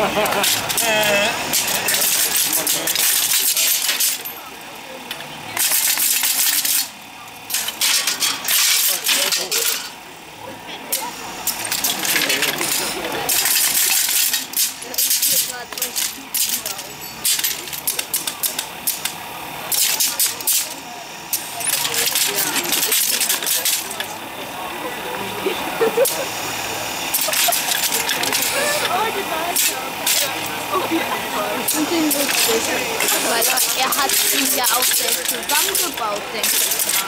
Und den lustig, weil er hat ihn ja auch selbst zusammengebaut, denke ich mal.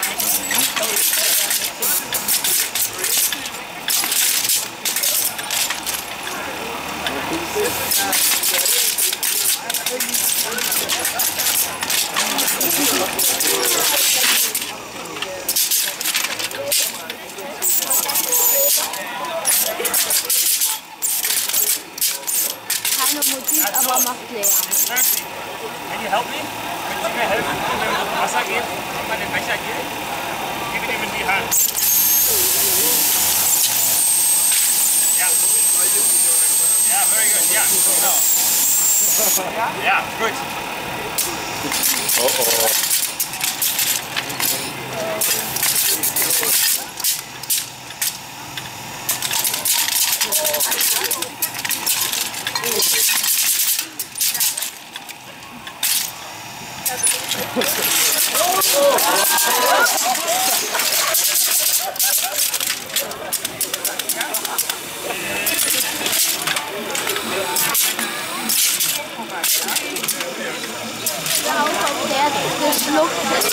Keine Musik, aber macht Lärm. Can you help me? Können Sie mir helfen, wenn wir Wasser geben und mal den Becher geben? Gib ihm in die Hand. Ja. Ja, very good. Ja, genau. Ja, gut. Oh oh. Ja, auch der geschluckt ist.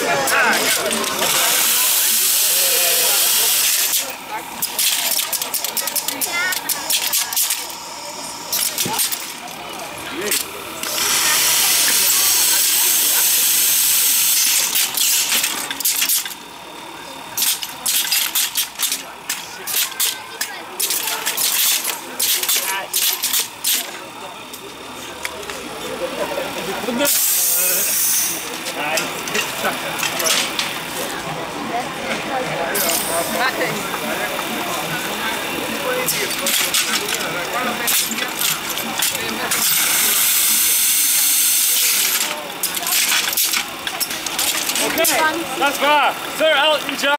Okay, das war Sir Elton John.